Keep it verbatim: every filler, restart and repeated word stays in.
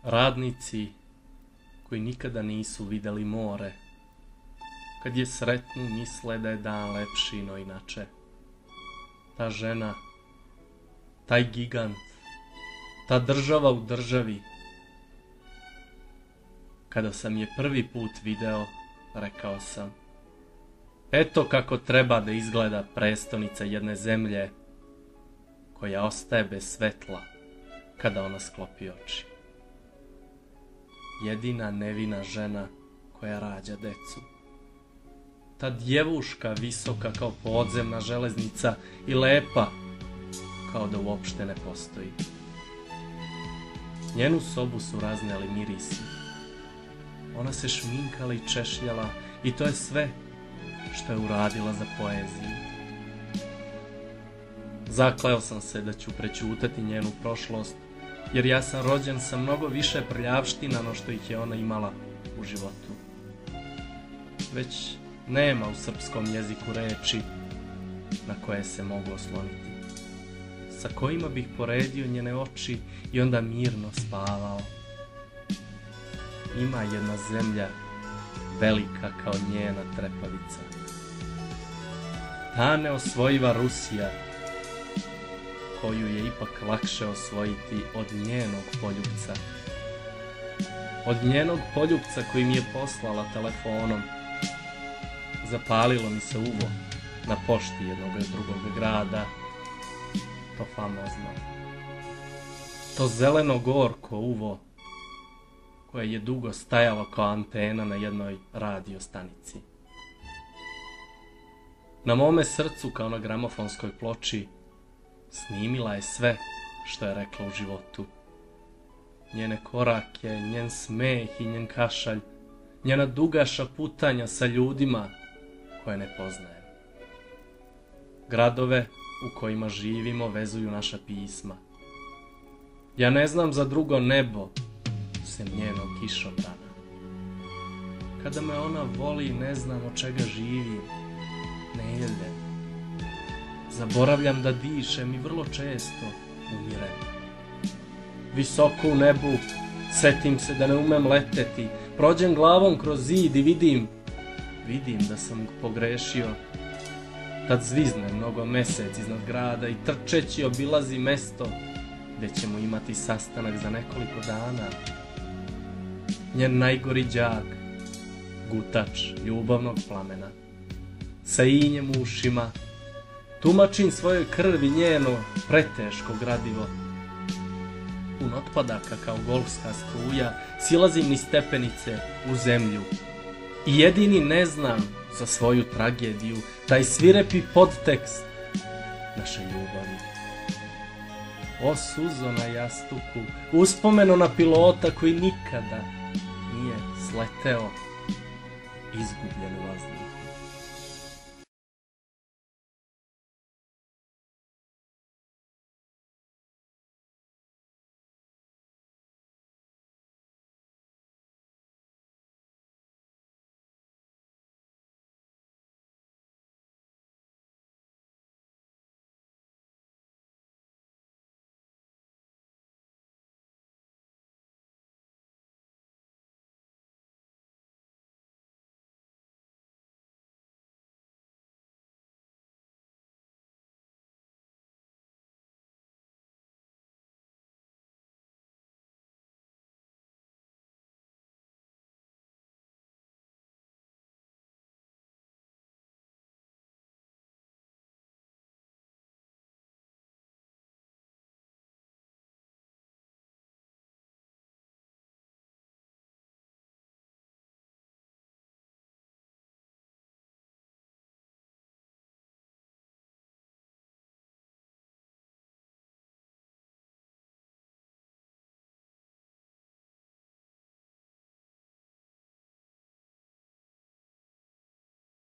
Radnici koji nikada nisu videli more, kad je sretnu misle da je dan lepši no inače. Ta žena, taj gigant, ta država u državi. Kada sam je prvi put video, rekao sam: eto kako treba da izgleda prestonica jedne zemlje koja ostaje bez svetla kada ona sklopi oči. Jedina nevina žena koja rađa decu. Ta djevuška visoka kao podzemna železnica i lepa kao da uopšte ne postoji. Njenu sobu su razneli mirisi. Ona se šminkala i češljala i to je sve što je uradila za poeziju. Zakleo sam se da ću prećutati njenu prošlost, jer ja sam rođen sa mnogo više prljavština no što ih je ona imala u životu. Već nema u srpskom jeziku reči na koje se mogu osloniti, sa kojima bih poredio njene oči i onda mirno spavao. Ima jedna zemlja velika kao njena trepavica. Ta neosvojiva Rusija, koju je ipak lakše osvojiti od njenog poljupca. Od njenog poljupca koji mi je poslala telefonom. Zapalilo mi se uvo na pošti jednog drugog grada. To famozno. To zeleno gorko uvo koje je dugo stajalo kao antena na jednoj radio stanici. Na mome srcu kao na gramofonskoj ploči snimila je sve što je rekla u životu. Njene korake, njen smeh i njen kašalj, njena duga šaputanja sa ljudima koje ne poznajem. Gradove u kojima živimo vezuju naša pisma. Ja ne znam za drugo nebo sem njenog kišobrana. Kada me ona voli, ne znam od čega živim, ne jedem. Zaboravljam da dišem i vrlo često umirem. Visoko u nebu, setim se da ne umem leteti, prođem glavom kroz zid i vidim, vidim da sam pogrešio. Tad zvizne mnogo mesec iznad grada i trčeći obilazi mesto gde ćemo imati sastanak za nekoliko dana. Njen najgori đak, gutač ljubavnog plamena, sa injem u ušima, tumačim svojoj krvi njeno preteško gradivo. Pun otpadaka kao golfska struja, silazim niz stepenice u zemlju i jedini ne znam za svoju tragediju, taj svirepi podtekst naše ljubavi. O suzo na jastuku, uspomeno na pilota koji nikada nije sleteo, izgubljen u vazduhu.